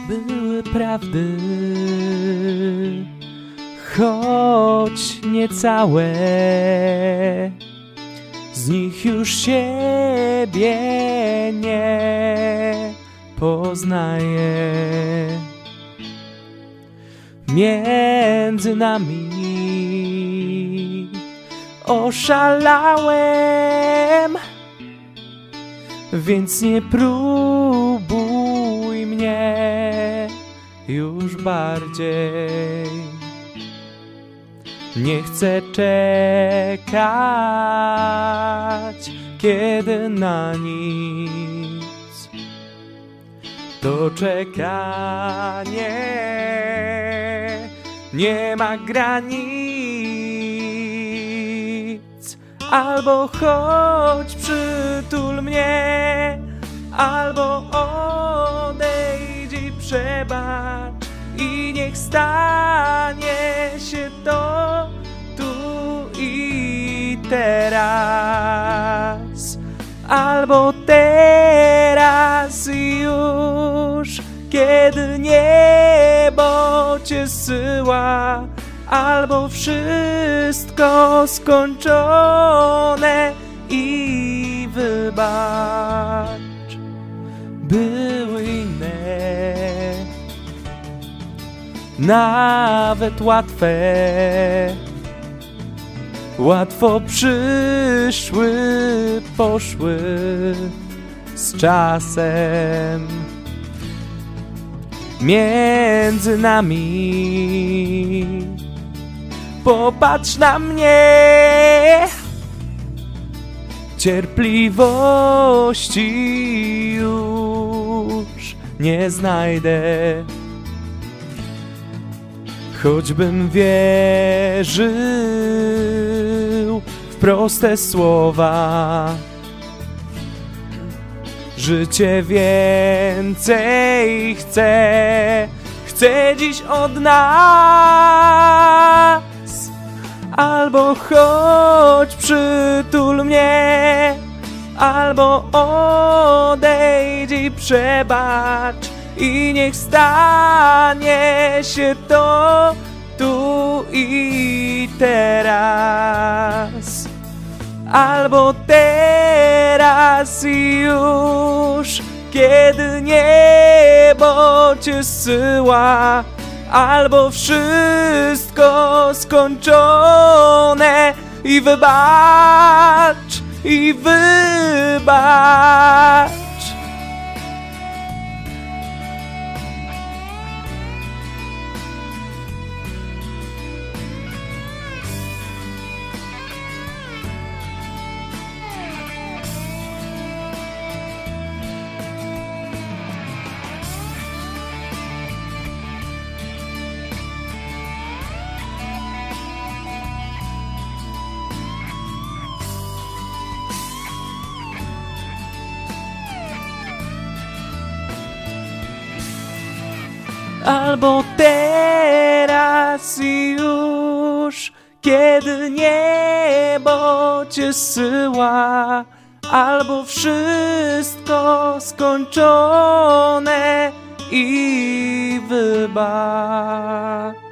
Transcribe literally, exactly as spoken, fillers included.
były prawdy, choć niecałe. Z nich już siebie nie poznaję. Między nami oszalałem, więc nie próbuj mnie już bardziej. Nie chcę czekać, kiedy na nic. To czekanie nie ma granic. Albo chodź, przytul mnie, albo odejdź i przebacz. I niech stanie się to tu i teraz. Albo teraz i już, kiedy niebo cię zsyła. Albo wszystko skończone i wybacz. Były inne, nawet łatwe, łatwo przyszły, poszły z czasem. Między nami popatrz na mnie, cierpliwości już nie znajdę. Choćbym wierzył w proste słowa, życie więcej chcę, chcę dziś od nas. Albo chodź, przytul mnie, albo odejdź i przebacz. I niech stanie się to tu i teraz. Albo teraz i już, kiedy niebo cię zsyła. Albo wszystko skończone i wybacz, i wybacz. Albo teraz i już, kiedy niebo cię zsyła. Albo wszystko skończone i wybacz.